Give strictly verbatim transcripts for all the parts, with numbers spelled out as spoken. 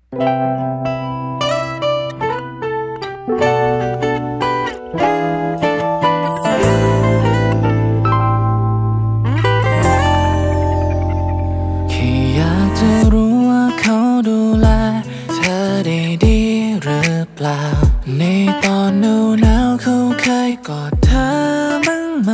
แค่อยากจะรู้ว่าเขาดูแลเธอได้ดีหรือเปล่าในตอนหนาวหนาวเขาเคยกอดเธอบ้างไหม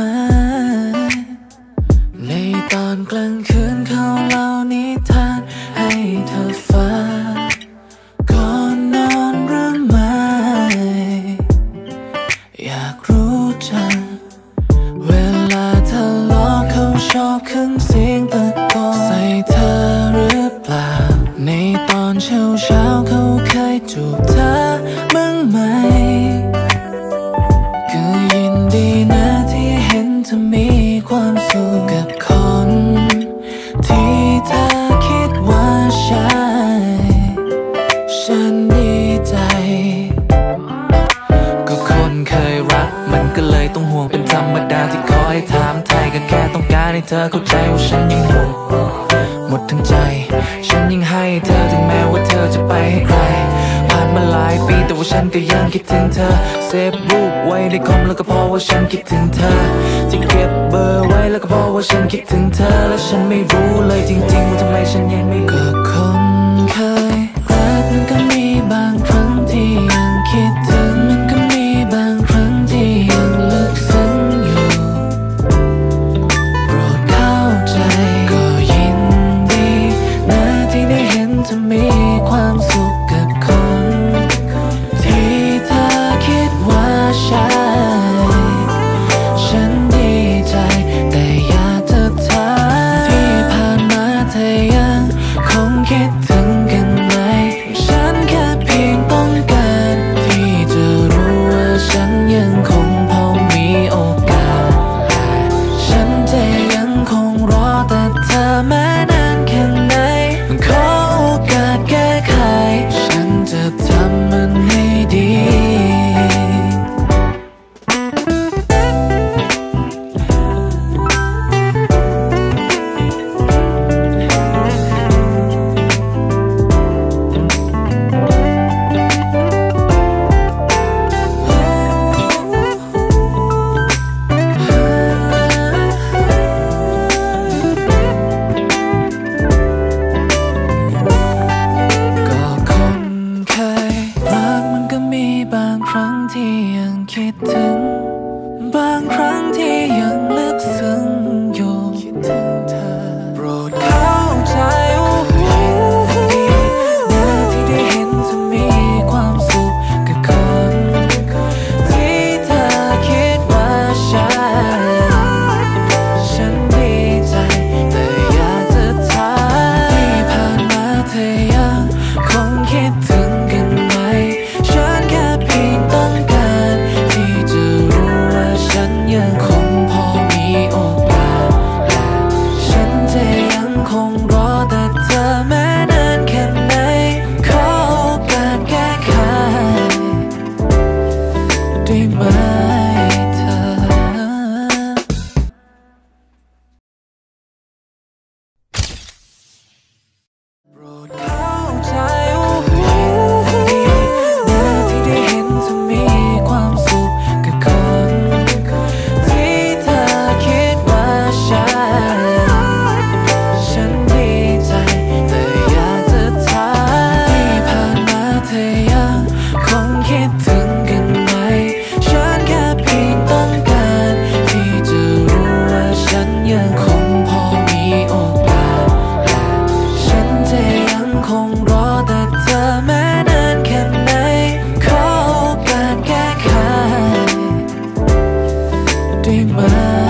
ในตอนกลางคืนเขาเล่านิทานให้เธอฟังก่อนนอนหรือไม่อยากรู้จังเวลาทะเลาะเขาชอบขึ้นเสียงตะโกนใส่เธอหรือเปล่าในตอนเช้าเช้าเขาเคยจูบเธอบ้างไหมก็ยินดีนะที่เห็นเธอมีความสุขกับคนที่เธอคิดว่าใช่ฉันดีใจก็คนเคยรักมันก็เลยต้องห่วงเป็นธรรมดาที่คอยถามไทยก็แค่ต้องการให้เธอเข้าใจว่าฉันยังห่วงหมดทั้งใจฉันยังให้เธอถึงแม้ว่าเธอจะไปให้ใครผ่านมาหลายปีแต่ว่าฉันก็ยังคิดถึงเธอเซฟรูปไว้ในคอมแล้วก็เพราะว่าฉันคิดถึงเธอที่เก็บเบอร์ไว้แล้วก็เพราะว่าฉันคิดถึงเธอและฉันไม่รู้เลยจริงๆว่าทำไมฉันยังไม่ก็คนเคยรักมันก็มีบางครั้งที่ยังคิดถึงมันก็มีบางครั้งที่ยังลึกซึ้งอยู่โปรดเข้าใจก็ยินดีนะที่ได้เห็นเธอมีความสุขกับคนที่เธอคิดว่าใช่ฉันดีใจแต่อยากจะถามที่ผ่านมาเธอยังคงคิดถึงกันไหมฉันแค่เพียงต้องการที่จะรู้ว่าฉันยังคงพอมีโอกาสฉันจะยังคงรอแต่เธอแม้นานแค่ไหนขอโอกาสแก้ไขฉันจะทำมันให้ดีบางครั้งที่ยังคิดถึงบางครั้งที่ยังลึกซึ้งอยู่คิดถึงเธอโปรดเข้าใจว่ายินดีนะที่ได้เห็นเธอมีความสุขกับคนที่เธอคิดว่าใช่ฉันดีใจแต่อยากจะถามที่ผ่านมาเธอยังคงคิดถึงกันไหมฉันแค่เพียงต้องการที่จะรู้ว่าฉันยังคงพอมีโอกาสฉันจะยังคงรอแต่เธอแม้นานแค่ไหนขอโอกาสแก้ไขได้ไหมเธอโปรดเข้าใจว่ายินดีนะที่ได้เห็นเธอมีความสุขกับคนที่เธอคิดว่าใช่ฉันดีใจแต่อยากจะถามที่ผ่านมาเธอยังคงคิดถึงกันไหมฉันแค่เพียงต้องการที่จะรู้ว่าฉันยังคงพอมีโอกาสฉันจะยังคงรอแต่เธอแม้นานแค่ไหนขอโอกาสแก้ไขได้ไหม